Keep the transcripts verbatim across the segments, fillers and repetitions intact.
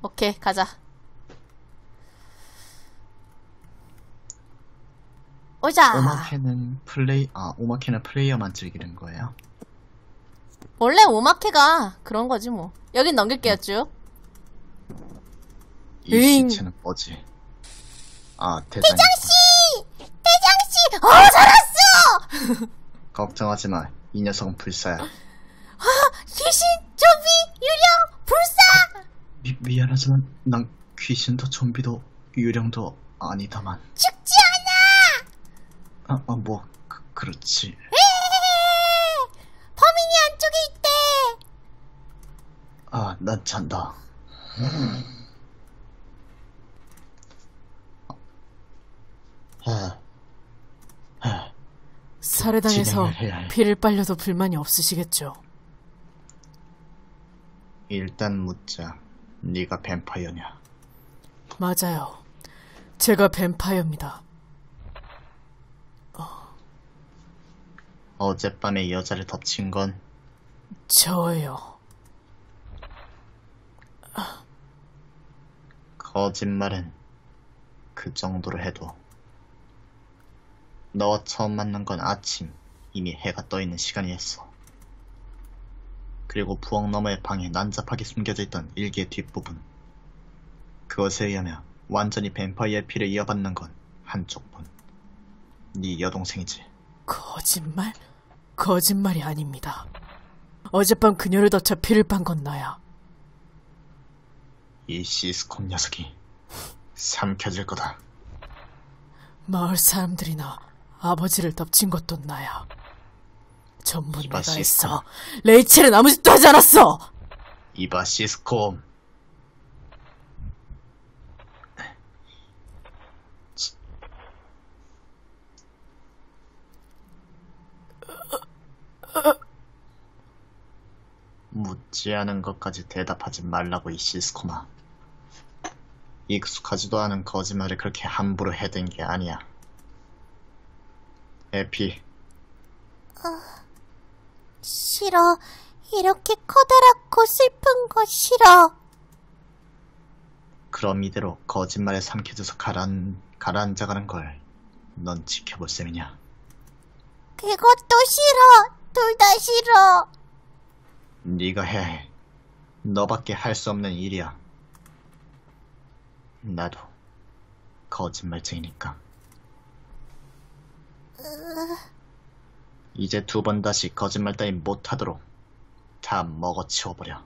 오케이, 가자. 오자. 오마케는 플레이, 아, 오마케는 플레이어만 즐기는 거예요? 원래 오마케가 그런 거지 뭐. 여긴 넘길게요, 쭉. 이 으잉. 시체는 뭐지? 아, 대장이. 대장씨! 대장씨! 어, 살았어! 걱정하지 마. 이 녀석은 불사야. 아, 귀신, 좀비, 유령, 불사! 미, 미안하지만 난 귀신도 좀비도 유령도 아니다만. 죽지 않아! 아, 아 뭐 그, 그렇지. 에에에에! 범인이 안쪽에 있대! 아, 난 잔다. 아, 아, 살해당해서 진행을 해야 해. 피를 빨려도 불만이 없으시겠죠? 일단 묻자. 네가 뱀파이어냐? 맞아요. 제가 뱀파이어입니다. 어젯밤에 여자를 덮친 건 저예요. 거짓말은 그 정도로 해도 너와 처음 만난 건 아침, 이미 해가 떠있는 시간이었어. 그리고 부엌 너머의 방에 난잡하게 숨겨져 있던 일기의 뒷부분, 그것에 의하면 완전히 뱀파이어의 피를 이어받는 건 한쪽뿐. 네 여동생이지. 거짓말? 거짓말이 아닙니다. 어젯밤 그녀를 덮쳐 피를 빤 건 나야. 이 시스콤 녀석이 삼켜질 거다. 마을 사람들이나 아버지를 덮친 것도 나야. 전부 이봐, 내가 시스콤. 했어. 레이첼은 아무 짓도 하지 않았어! 이봐 시스콤. 묻지 않은 것까지 대답하지 말라고 이 시스코마. 익숙하지도 않은 거짓말을 그렇게 함부로 해댄 게 아니야. 에피, 싫어. 이렇게 커다랗고 슬픈 거 싫어. 그럼 이대로 거짓말에 삼켜져서 가란, 가라앉아가는 걸 넌 지켜볼 셈이냐? 그것도 싫어. 둘 다 싫어. 네가 해야 해. 너밖에 할 수 없는 일이야. 나도 거짓말쟁이니까. 이제 두 번 다시 거짓말 따윈 못하도록 다 먹어치워버려.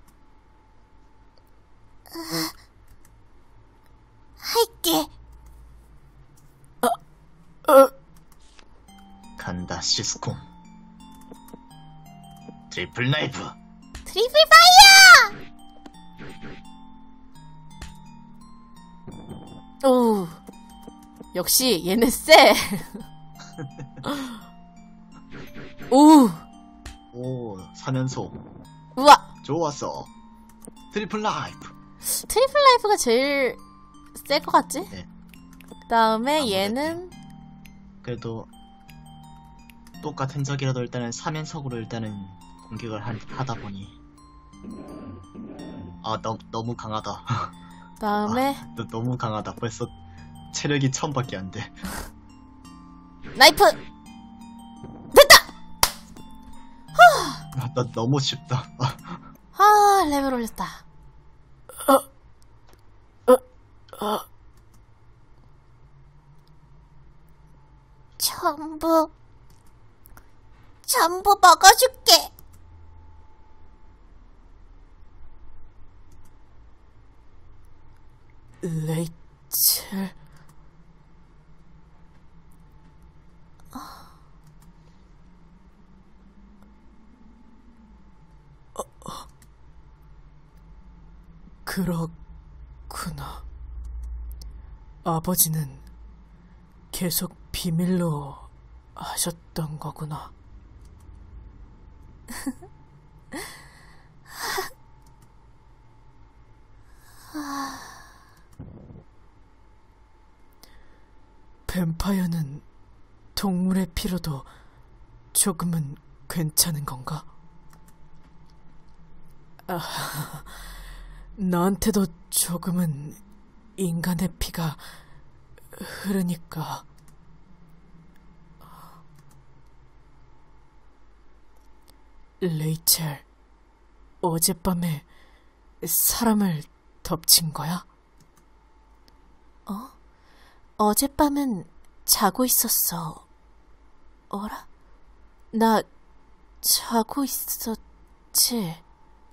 할게. 간다 시스콤. 트리플 나이프. 트리플 파이어! 오, 역시 얘네 쎄. 오, 오, 사면소. 우와. 좋았어. 트리플 라이프. 트리플 라이프가 제일 셀 것 같지? 네. 그 다음에 아무래도. 얘는 그래도 똑같은 적이라도 일단은 사면석으로 일단은 공격을 하, 하다 보니 아 너, 너무 강하다. 그 다음에 아, 너, 너무 강하다. 벌써 체력이 천밖에 안 돼. 나이프! 됐다! 아, 나 너무 쉽다. 아, 아, 레벨 올렸다. 전부 전부 먹어줄게. 레이첼. 그렇구나. 아버지는 계속 비밀로 하셨던 거구나. 뱀파이어는 동물의 피로도 조금은 괜찮은 건가? 아, 나한테도 조금은 인간의 피가 흐르니까. 레이첼, 어젯밤에 사람을 덮친 거야? 어? 어젯밤은 자고 있었어. 어라? 나 자고 있었지?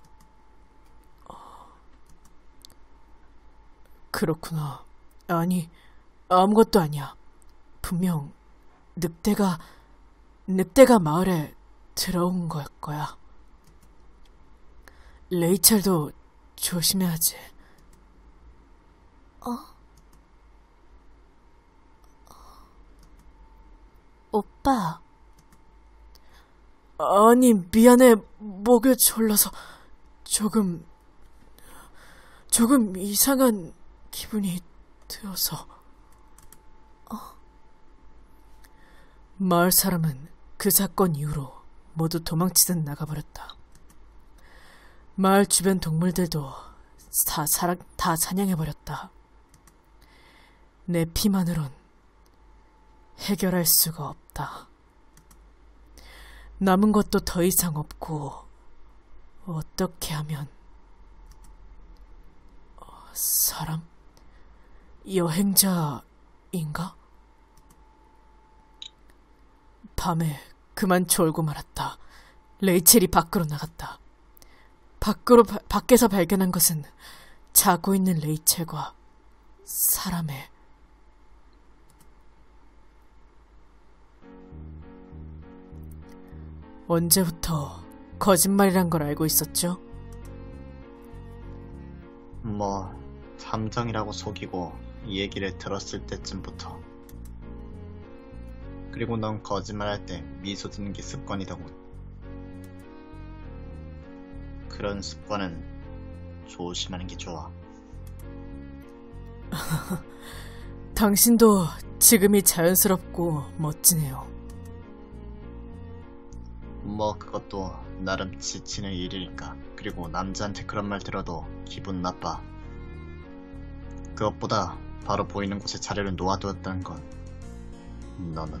그렇구나. 아니, 아무것도 아니야. 분명 늑대가, 늑대가 마을에 들어온 걸 거야. 레이첼도 조심해야지. 어? 오빠. 아니, 미안해. 목을 졸라서 조금, 조금 이상한 기분이 들어서. 어? 마을 사람은 그 사건 이후로 모두 도망치듯 나가버렸다. 마을 주변 동물들도 다, 사라, 다 사냥해버렸다. 내 피만으론 해결할 수가 없다. 남은 것도 더 이상 없고 어떻게 하면... 사람? 여행자인가? 밤에 그만 졸고 말았다. 레이첼이 밖으로 나갔다. 밖으로, 바, 밖에서 발견한 것은 자고 있는 레이첼과 사람의... 언제부터 거짓말이란 걸 알고 있었죠? 뭐 탐정이라고 속이고 얘기를 들었을 때쯤부터. 그리고 넌 거짓말할 때 미소 짓는 게 습관이다고. 그런 습관은 조심하는 게 좋아. 당신도 지금이 자연스럽고 멋지네요. 뭐 그것도 나름 지치는 일이니까. 그리고 남자한테 그런 말 들어도 기분 나빠. 그것보다 바로 보이는 곳에 자리를 놓아두었다는 건 너는...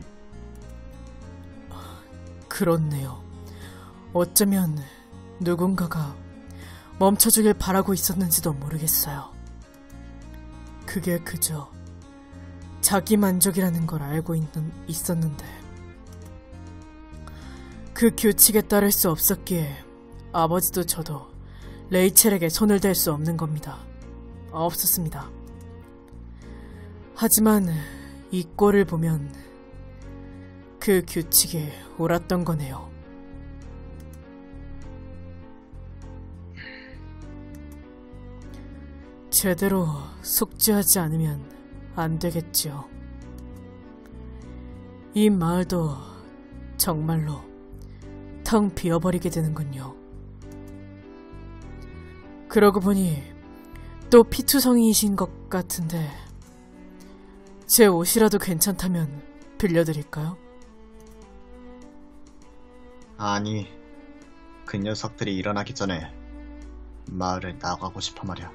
그렇네요. 어쩌면 누군가가 멈춰주길 바라고 있었는지도 모르겠어요. 그게 그저 자기 만족이라는 걸 알고 있는, 있었는데 그 규칙에 따를 수 없었기에 아버지도 저도 레이첼에게 손을 댈 수 없는 겁니다. 없었습니다. 하지만 이 꼴을 보면 그 규칙이 옳았던 거네요. 제대로 속죄하지 않으면 안 되겠지요. 이 마을도 정말로 텅 비어버리게 되는군요. 그러고 보니 또 피투성이이신 것 같은데 제 옷이라도 괜찮다면 빌려드릴까요? 아니, 그 녀석들이 일어나기 전에 마을을 나가고 싶어 말이야.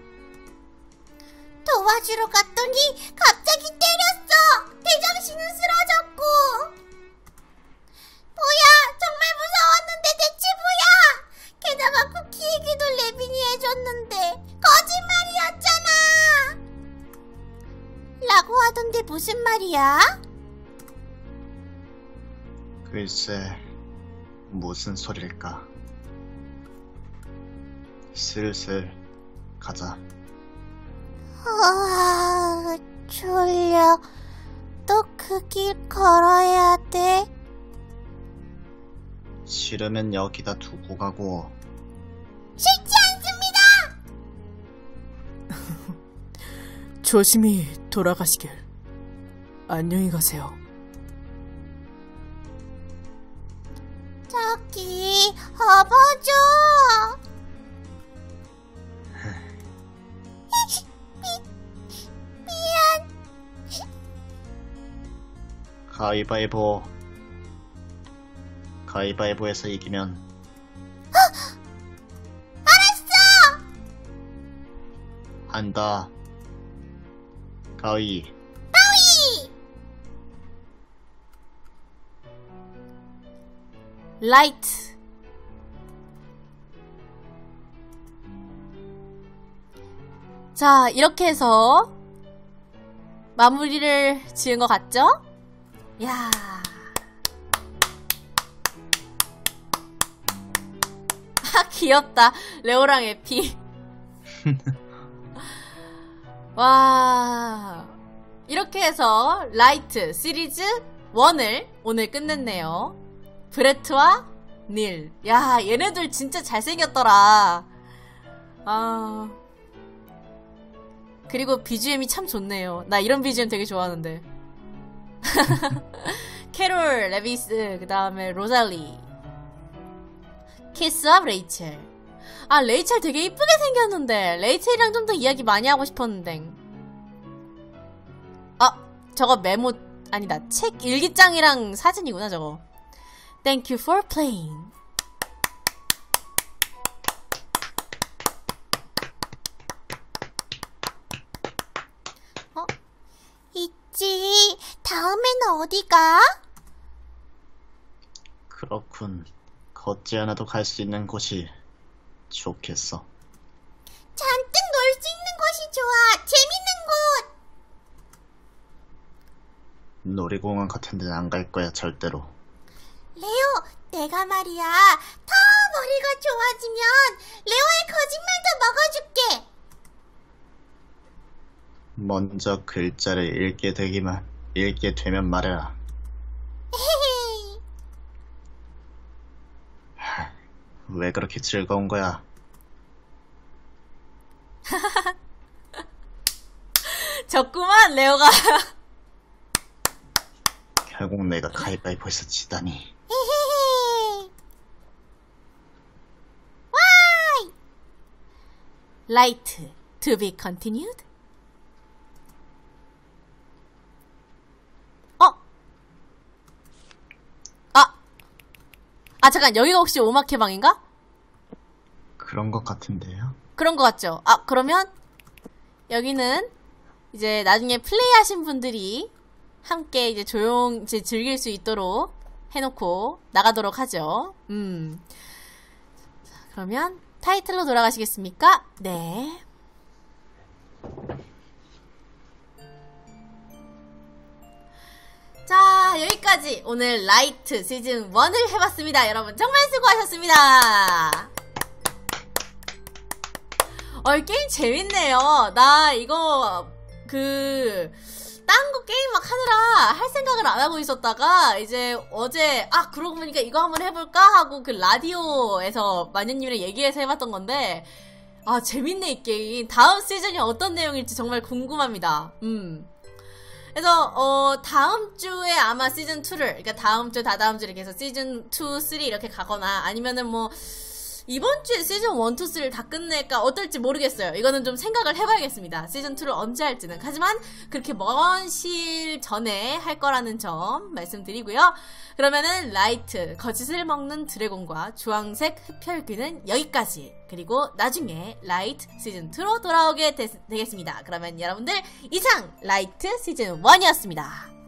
도와주러 갔더니 갑자기 때렸어. 제정신은 쓰러졌고. 뭐야, 정말 무서웠는데 대체 뭐야. 게다가 쿠키 얘기도 레빈이 해줬는데 거짓말이었잖아. 라고 하던데 무슨 말이야? 글쎄, 무슨 소릴까. 슬슬 가자. 아, 졸려. 또 그 길 걸어야 돼? 싫으면 여기다 두고 가고. 싫지 않습니다! 조심히 돌아가시길. 안녕히 가세요. 저기, 업어줘! 가위바위보. 가위바위보에서 이기면... 알았어! 한다. 가위. 라이트. 자, 이렇게 해서 마무리를 지은 것 같죠? 야. 아, 귀엽다. 레오랑 에피. 와. 이렇게 해서 라이트 시리즈 일을 오늘 끝냈네요. 브레트와 닐. 야, 얘네들 진짜 잘생겼더라. 아. 그리고 비지엠이 참 좋네요. 나 이런 비지엠 되게 좋아하는데. 캐롤, 레비스, 그 다음에 로잘리. 키스와 레이첼. 아, 레이첼 되게 이쁘게 생겼는데 레이첼이랑 좀 더 이야기 많이 하고 싶었는데. 아, 저거 메모 아니다. 책 일기장이랑 사진이구나 저거. Thank you for playing. 어? 있지. 다음에는 어디 가? 그렇군. 걷지 않아도 갈 수 있는 곳이 좋겠어. 잔뜩 놀 수 있는 곳이 좋아. 재밌는 곳. 놀이공원 같은 데는 안 갈 거야, 절대로. 레오, 내가 말이야. 더 머리가 좋아지면 레오의 거짓말도 먹어줄게. 먼저 글자를 읽게 되기만, 읽게 되면 말해라. 왜 그렇게 즐거운 거야? 졌구만, 레오가. 결국 내가 가위바위보에서 지다니. 와이! 라이트, to be continued? 어? 아! 아, 잠깐, 여기가 혹시 오마케 방인가? 그런 것 같은데요? 그런 것 같죠? 아, 그러면 여기는 이제 나중에 플레이하신 분들이 함께 이제 조용, 이제 즐길 수 있도록 해놓고 나가도록 하죠. 음. 자, 그러면 타이틀로 돌아가시겠습니까? 네. 자, 여기까지 오늘 라이트 시즌 일을 해봤습니다. 여러분 정말 수고하셨습니다. 어, 이 게임 재밌네요. 나 이거 그 딴 거 게임 막 하느라 할 생각을 안 하고 있었다가 이제 어제 아 그러고 보니까 이거 한번 해볼까 하고 그 라디오에서 마녀님이랑 얘기해서 해봤던 건데 아 재밌네 이 게임. 다음 시즌이 어떤 내용일지 정말 궁금합니다. 음. 그래서 어 다음 주에 아마 시즌 이를 그러니까 다음 주 다다음 주 이렇게 해서 시즌 이, 삼 이렇게 가거나 아니면은 뭐 이번 주에 시즌 일, 이, 삼을 다 끝낼까 어떨지 모르겠어요. 이거는 좀 생각을 해봐야겠습니다. 시즌 이를 언제 할지는. 하지만 그렇게 먼 시일 전에 할 거라는 점 말씀드리고요. 그러면은 라이트, 거짓을 먹는 드래곤과 주황색 흡혈귀는 여기까지. 그리고 나중에 라이트 시즌 이로 돌아오게 되, 되겠습니다. 그러면 여러분들 이상 라이트 시즌 일이었습니다.